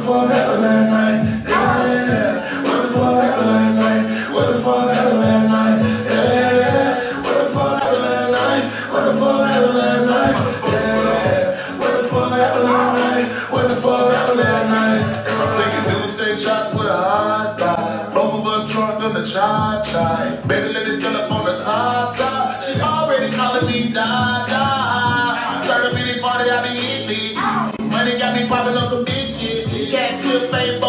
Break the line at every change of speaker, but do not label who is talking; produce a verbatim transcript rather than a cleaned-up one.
fuck happened last night? Yeah. What the fuck happened last night? What the fuck happened last night? Yeah. What the fuck happened last night? What the fuck happened last night? Yeah. What the fuck happened last night? What the fuck happened last night? I'm taking real estate shots with a hot guy. Both of us drunk on the cha-cha. Baby, let it fill up on the top-top. She already calling me da-da. Turn up any party, I be eating. Money got me popping on some big shit. Cash, good, fame,